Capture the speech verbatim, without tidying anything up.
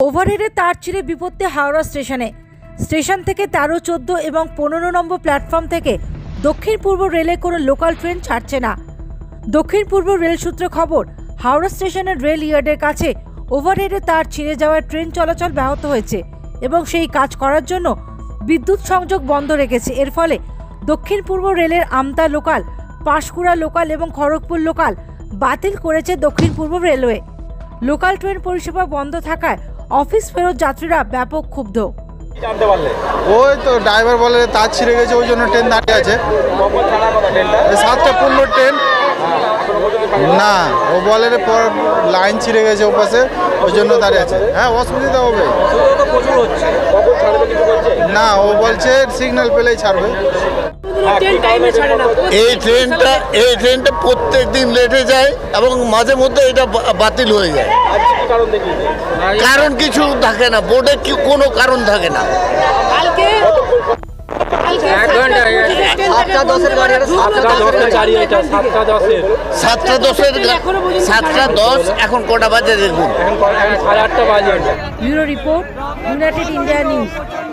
ওভারহেডে তার ছিঁড়ে বিপত্তি হাওড়া স্টেশনে। স্টেশন থেকে তেরো চোদ্দ এবং পনেরো নম্বর প্ল্যাটফর্ম থেকে দক্ষিণ পূর্ব রেলে কোনো লোকাল ট্রেন ছাড়ছে না। দক্ষিণ পূর্ব রেল সূত্রে খবর, হাওড়া স্টেশনের রেল ইয়ার্ডের কাছে ওভারহেডে তার ছিঁড়ে যাওয়ায় ট্রেন চলাচল ব্যাহত হয়েছে এবং সেই কাজ করার জন্য বিদ্যুৎ সংযোগ বন্ধ রেখেছে। এর ফলে দক্ষিণ পূর্ব রেলের আমতা লোকাল, পাঁশকুড়া লোকাল এবং খড়গপুর লোকাল বাতিল করেছে দক্ষিণ পূর্ব রেলওয়ে। লোকাল ট্রেন পরিষেবা বন্ধ থাকায় অফিস ফেরত যাত্রীরা ব্যাপক ক্ষুব্ধ। ওই তো ড্রাইভার বলে তার ছিঁড়ে গেছে, ওই জন্য ট্রেন দাঁড়িয়ে আছে। সাতটা পনেরো ট্রেন না, ও বলে লাইন ছিঁড়ে গেছে ও পাশে, ওই জন্য দাঁড়িয়ে আছে। হ্যাঁ, অসুবিধা হবে না, ও বলছে সিগন্যাল পেলেই ছাড়বে। এই ট্রেনটা এই ট্রেনটা প্রত্যেক দিন লেটে যায় এবং মাঝে মধ্যে এটা বাতিল হয়ে যায়। কারণ কিছু থাকে না, বোর্ডে কোনো কারণ থাকে না। সাতটা দশের সাতটা দশ এখন কটা বাজে দেখুন। Bureau report, United India news.